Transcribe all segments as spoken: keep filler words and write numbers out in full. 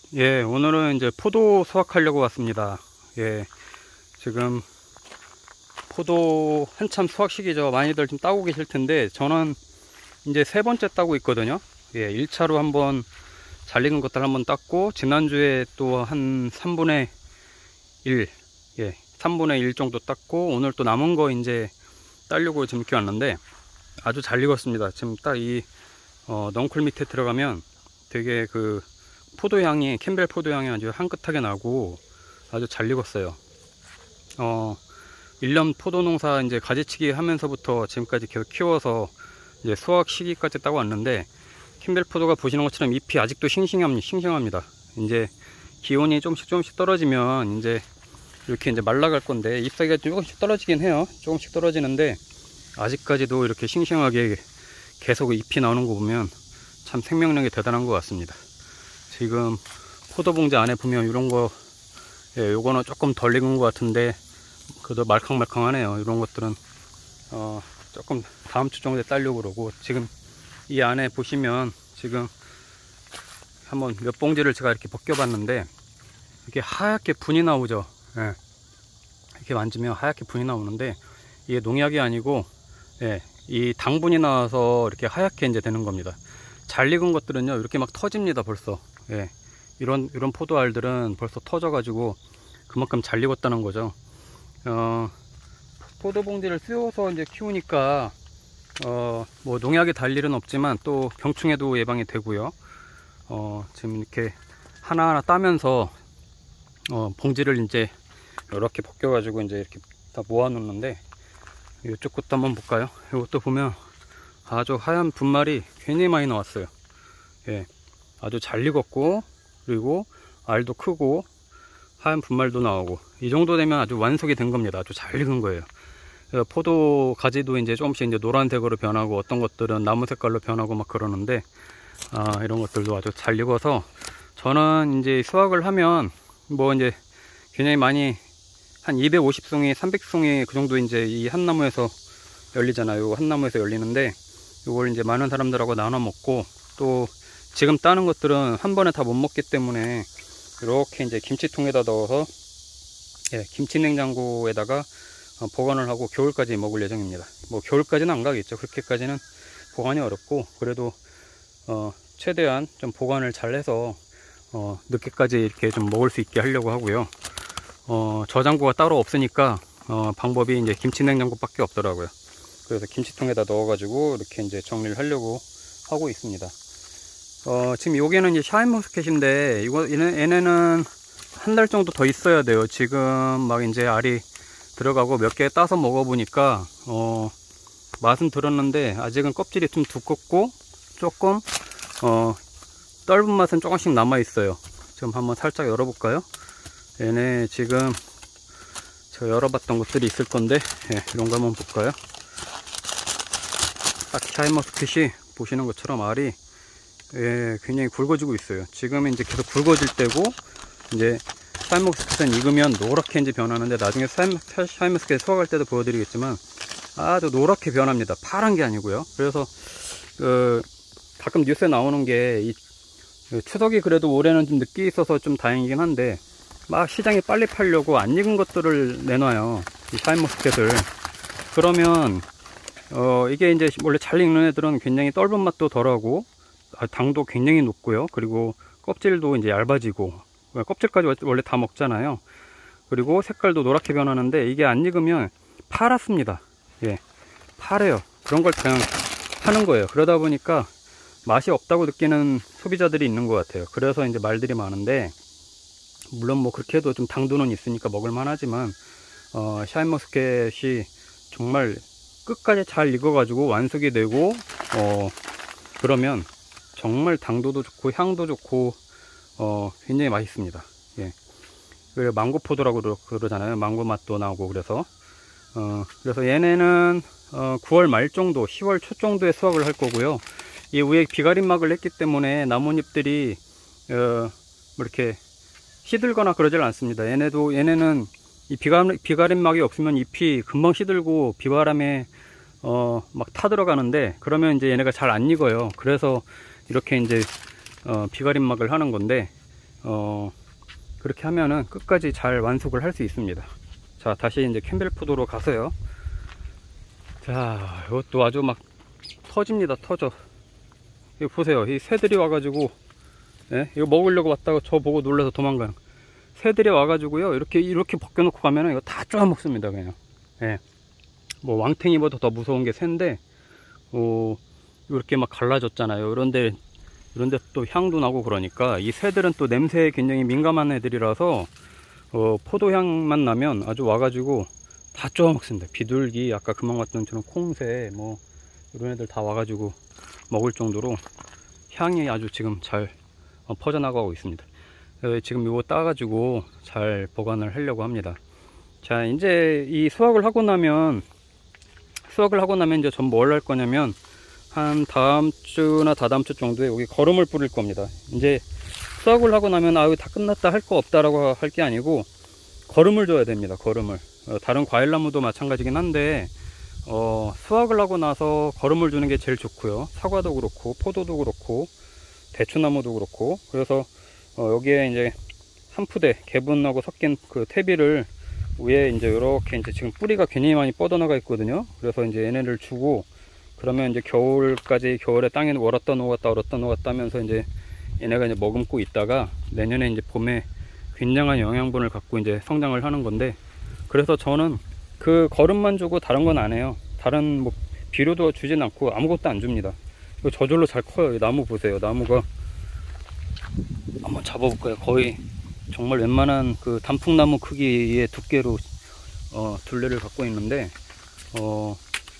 예, 오늘은 이제 포도 수확하려고 왔습니다. 예, 지금 포도 한참 수확 시기죠. 많이들 좀 따고 계실 텐데, 저는 이제 세 번째 따고 있거든요. 예, 일 차로 한번 잘 익은 것들 한번 땄고, 지난주에 또 한 삼분의 일, 예, 삼분의 일 정도 땄고, 오늘 또 남은 거 이제 따려고 지금 이렇게 왔는데, 아주 잘 익었습니다. 지금 딱 이, 어, 넝쿨 밑에 들어가면 되게 그, 포도향이, 캠벨 포도향이 아주 향긋하게 나고 아주 잘 익었어요. 어, 일 년 포도 농사 이제 가지치기 하면서부터 지금까지 계속 키워서 이제 수확 시기까지 따고 왔는데, 캠벨 포도가 보시는 것처럼 잎이 아직도 싱싱합니다. 싱싱합니다. 이제 기온이 조금씩 조금씩 떨어지면 이제 이렇게 이제 말라갈 건데, 잎사귀가 조금씩 떨어지긴 해요. 조금씩 떨어지는데 아직까지도 이렇게 싱싱하게 계속 잎이 나오는 거 보면 참 생명력이 대단한 것 같습니다. 지금 포도 봉지 안에 보면 이런 거, 예, 요거는 조금 덜 익은 것 같은데 그래도 말캉말캉하네요. 이런 것들은 어 조금 다음 주 정도에 따려고 그러고, 지금 이 안에 보시면 지금 한번 몇 봉지를 제가 이렇게 벗겨 봤는데, 이렇게 하얗게 분이 나오죠. 예, 이렇게 만지면 하얗게 분이 나오는데, 이게 농약이 아니고, 예, 이 당분이 나와서 이렇게 하얗게 이제 되는 겁니다. 잘 익은 것들은요, 이렇게 막 터집니다. 벌써. 예, 이런 이런 포도알들은 벌써 터져 가지고 그만큼 잘 익었다는 거죠. 어, 포도 봉지를 씌워서 이제 키우니까 어, 뭐 농약이 달 일은 없지만 또 병충해도 예방이 되고요. 어, 지금 이렇게 하나하나 따면서 어, 봉지를 이제 이렇게 벗겨 가지고 이제 이렇게 다 모아 놓는데, 이쪽 것도 한번 볼까요? 이것도 보면 아주 하얀 분말이 굉장히 많이 나왔어요. 예, 아주 잘 익었고, 그리고 알도 크고 하얀 분말도 나오고, 이 정도 되면 아주 완숙이 된 겁니다. 아주 잘 익은 거예요. 포도 가지도 이제 조금씩 이제 노란색으로 변하고, 어떤 것들은 나무 색깔로 변하고 막 그러는데, 아, 이런 것들도 아주 잘 익어서, 저는 이제 수확을 하면 뭐 이제 굉장히 많이, 한 이백오십 송이, 삼백 송이 그 정도 이제 이 한 나무에서 열리잖아요. 한 나무에서 열리는데, 이걸 이제 많은 사람들하고 나눠 먹고, 또 지금 따는 것들은 한 번에 다 못 먹기 때문에 이렇게 이제 김치통에다 넣어서, 예, 김치 냉장고에다가 보관을 하고 겨울까지 먹을 예정입니다. 뭐 겨울까지는 안 가겠죠. 그렇게까지는 보관이 어렵고, 그래도 어, 최대한 좀 보관을 잘 해서 어, 늦게까지 이렇게 좀 먹을 수 있게 하려고 하고요. 어, 저장고가 따로 없으니까 어, 방법이 이제 김치 냉장고밖에 없더라고요. 그래서 김치통에다 넣어가지고 이렇게 이제 정리를 하려고 하고 있습니다. 어, 지금 요게는 이제 샤인머스켓인데, 이거, 얘네는 한 달 정도 더 있어야 돼요. 지금 막 이제 알이 들어가고 몇 개 따서 먹어보니까, 어, 맛은 들었는데, 아직은 껍질이 좀 두껍고, 조금, 어, 떫은 맛은 조금씩 남아있어요. 지금 한번 살짝 열어볼까요? 얘네 지금, 제가 열어봤던 것들이 있을 건데, 예, 이런 거 한번 볼까요? 딱 샤인머스켓이 보시는 것처럼 알이, 예, 굉장히 굵어지고 있어요. 지금 이제 계속 굵어질 때고, 이제 샤인머스켓은 익으면 노랗게 이제 변하는데, 나중에 샤인머스켓 수확할 때도 보여드리겠지만 아주 노랗게 변합니다. 파란 게 아니고요. 그래서 그 가끔 뉴스에 나오는 게, 이 추석이 그래도 올해는 좀 늦게 있어서 좀 다행이긴 한데, 막 시장에 빨리 팔려고 안 익은 것들을 내놔요, 이 샤인머스켓을. 그러면 어 이게 이제 원래 잘 익는 애들은 굉장히 떫은 맛도 덜하고, 당도 굉장히 높고요. 그리고 껍질도 이제 얇아지고, 껍질까지 원래 다 먹잖아요. 그리고 색깔도 노랗게 변하는데, 이게 안 익으면 파랗습니다. 예, 파래요. 그런 걸 그냥 하는 거예요. 그러다 보니까 맛이 없다고 느끼는 소비자들이 있는 것 같아요. 그래서 이제 말들이 많은데, 물론 뭐 그렇게 해도 좀 당도는 있으니까 먹을만 하지만, 어, 샤인머스켓이 정말 끝까지 잘 익어가지고 완숙이 되고, 어, 그러면 정말 당도도 좋고 향도 좋고 어, 굉장히 맛있습니다. 예. 그리고 망고포도라고 그러잖아요. 망고 맛도 나고. 그래서 어, 그래서 얘네는 어, 구월 말 정도, 시월 초 정도에 수확을 할 거고요. 이 위에 비가림막을 했기 때문에 나뭇잎들이 어, 뭐 이렇게 시들거나 그러질 않습니다. 얘네도 얘네는 이 비가림, 비가림막이 없으면 잎이 금방 시들고 비바람에 어, 막 타들어가는데, 그러면 이제 얘네가 잘 안 익어요. 그래서 이렇게 이제 어, 비가림막을 하는 건데, 어, 그렇게 하면은 끝까지 잘 완숙을 할 수 있습니다. 자, 다시 이제 캠벨 포도로 가서요. 자, 이것도 아주 막 터집니다. 터져. 이거 보세요. 이 새들이 와가지고, 예? 이거 먹으려고 왔다가 저 보고 놀라서 도망가요. 새들이 와가지고요. 이렇게, 이렇게 벗겨놓고 가면은 이거 다 쪼아 먹습니다. 그냥. 예. 뭐 왕탱이보다 더 무서운 게 새인데, 어, 이렇게 막 갈라졌잖아요. 이런데, 이런데 또 향도 나고 그러니까 이 새들은 또 냄새에 굉장히 민감한 애들이라서, 어, 포도향만 나면 아주 와가지고 다 쪼아 먹습니다. 비둘기, 아까 금방 봤던 저런 콩새, 뭐, 이런 애들 다 와가지고 먹을 정도로 향이 아주 지금 잘 퍼져나가고 있습니다. 지금 이거 따가지고 잘 보관을 하려고 합니다. 자, 이제 이 수확을 하고 나면 수확을 하고 나면 이제 전 뭘 할 거냐면 한 다음 주나 다다음 주 정도에 여기 거름을 뿌릴 겁니다. 이제 수확을 하고 나면 아유 다 끝났다 할 거 없다라고 할 게 아니고 거름을 줘야 됩니다. 거름을. 어, 다른 과일나무도 마찬가지긴 한데 어, 수확을 하고 나서 거름을 주는 게 제일 좋고요. 사과도 그렇고 포도도 그렇고 대추나무도 그렇고. 그래서 어, 여기에 이제 한 푸대 개분하고 섞인 그 퇴비를 위에 이제 이렇게 이제 지금 뿌리가 굉장히 많이 뻗어나가 있거든요. 그래서 이제 얘네를 주고 그러면 이제 겨울까지 겨울에 땅에 얼었다 녹았다 얼었다 녹았다 하면서 이제 얘네가 이제 머금고 있다가 내년에 이제 봄에 굉장한 영양분을 갖고 이제 성장을 하는 건데, 그래서 저는 그 거름만 주고 다른 건 안 해요. 다른 뭐 비료도 주진 않고 아무것도 안 줍니다. 이거 저절로 잘 커요. 이 나무 보세요. 나무가 한번 잡아볼까요? 거의 정말 웬만한 그 단풍나무 크기의 두께로 어, 둘레를 갖고 있는데 어,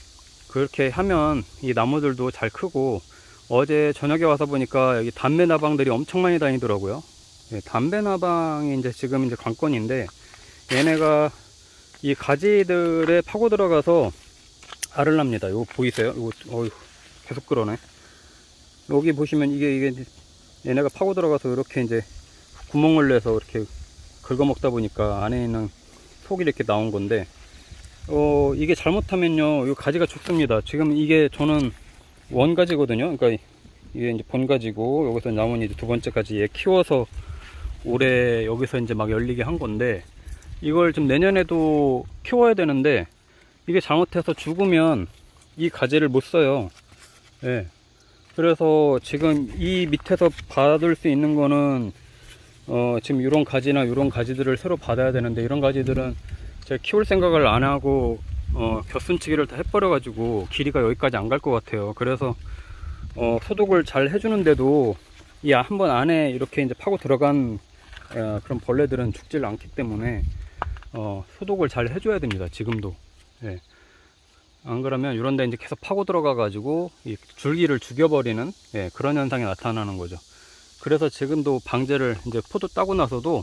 그렇게 하면 이 나무들도 잘 크고, 어제 저녁에 와서 보니까 여기 담배나방들이 엄청 많이 다니더라고요. 예, 담배나방이 이제 지금 이제 관건인데, 얘네가 이 가지들에 파고 들어가서 알을 납니다. 이거 보이세요? 이거 어휴, 계속 그러네. 여기 보시면 이게 이게 얘네가 파고 들어가서 이렇게 이제 구멍을 내서 이렇게 긁어먹다 보니까 안에 있는 속이 이렇게 나온 건데, 어, 이게 잘못하면요, 이 가지가 죽습니다. 지금 이게 저는 원가지거든요. 그러니까 이게 이제 본가지고, 여기서 남은 이제 두 번째 가지 얘 키워서 올해 여기서 이제 막 열리게 한 건데, 이걸 좀 내년에도 키워야 되는데, 이게 잘못해서 죽으면 이 가지를 못 써요. 예. 그래서 지금 이 밑에서 받을 수 있는 거는, 어, 지금 이런 가지나 이런 가지들을 새로 받아야 되는데, 이런 가지들은 제가 키울 생각을 안 하고 어, 겨순치기를 다 해버려 가지고 길이가 여기까지 안 갈 것 같아요. 그래서 어, 소독을 잘 해주는데도 이 한번 안에 이렇게 이제 파고 들어간 어, 그런 벌레들은 죽질 않기 때문에 어, 소독을 잘 해줘야 됩니다. 지금도. 예. 안 그러면 이런 데 이제 계속 파고 들어가 가지고 이 줄기를 죽여버리는, 예, 그런 현상이 나타나는 거죠. 그래서 지금도 방제를 이제 포도 따고 나서도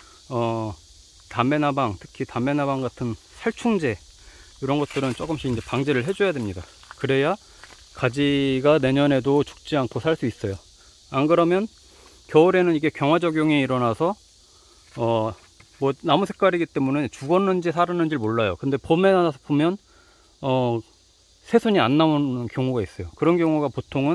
어, 담배나방, 특히 담배나방 같은 살충제 이런 것들은 조금씩 이제 방제를 해줘야 됩니다. 그래야 가지가 내년에도 죽지 않고 살 수 있어요. 안 그러면 겨울에는 이게 경화작용이 일어나서 어, 뭐 나무 색깔이기 때문에 죽었는지 살았는지 몰라요. 근데 봄에 나서 보면 어, 새순이 안 나오는 경우가 있어요. 그런 경우가 보통은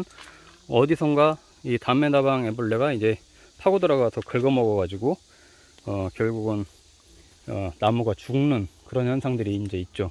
어디선가 이 담배나방 애벌레가 이제 파고 들어가서 긁어먹어 가지고 어, 결국은 어, 나무가 죽는 그런 현상들이 이제 있죠.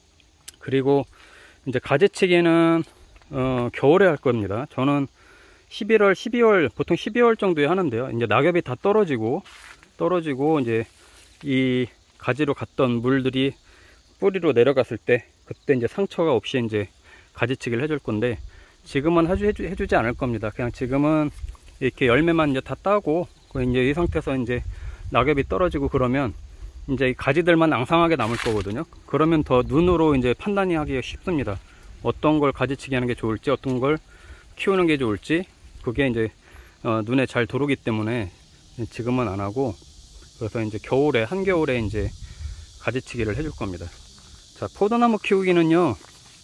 그리고 이제 가지치기는 어, 겨울에 할 겁니다. 저는 십일월, 십이월, 보통 십이월 정도에 하는데요. 이제 낙엽이 다 떨어지고 떨어지고 이제 이 가지로 갔던 물들이 뿌리로 내려갔을 때, 그때 이제 상처가 없이 이제 가지치기를 해줄 건데, 지금은 해주, 해주, 해주지 않을 겁니다. 그냥 지금은 이렇게 열매만 이제 다 따고 이제 이 상태에서 이제 낙엽이 떨어지고 그러면 이제 가지들만 앙상하게 남을 거거든요. 그러면 더 눈으로 이제 판단이 하기가 쉽습니다. 어떤 걸 가지치기 하는 게 좋을지, 어떤 걸 키우는 게 좋을지, 그게 이제 어, 눈에 잘 들어오기 때문에 지금은 안 하고, 그래서 이제 겨울에, 한겨울에 이제 가지치기를 해줄 겁니다. 자, 포도나무 키우기는요,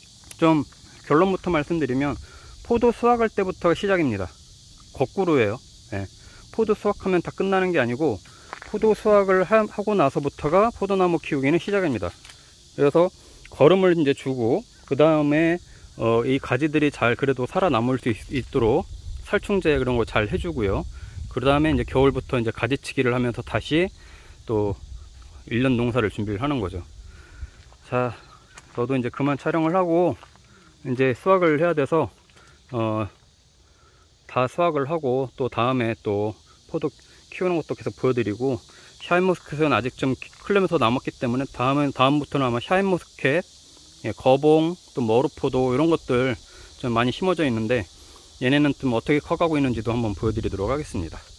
좀 결론부터 말씀드리면 포도 수확할 때부터 시작입니다. 거꾸로예요. 예. 포도 수확하면 다 끝나는 게 아니고 포도 수확을 하, 하고 나서부터가 포도나무 키우기는 시작입니다. 그래서 거름을 이제 주고, 그 다음에 어, 이 가지들이 잘 그래도 살아남을 수 있, 있도록 살충제 그런 거 잘 해주고요. 그 다음에 이제 겨울부터 이제 가지치기를 하면서 다시 또 일 년 농사를 준비를 하는 거죠. 자, 저도 이제 그만 촬영을 하고 이제 수확을 해야 돼서 어, 다 수확을 하고 또 다음에 또 포도 키우는 것도 계속 보여드리고, 샤인머스켓은 아직 좀 클레면서 남았기 때문에 다음은 다음부터는 아마 샤인머스켓, 예, 거봉, 또 머루포도 이런 것들 좀 많이 심어져 있는데 얘네는 좀 어떻게 커가고 있는지도 한번 보여드리도록 하겠습니다.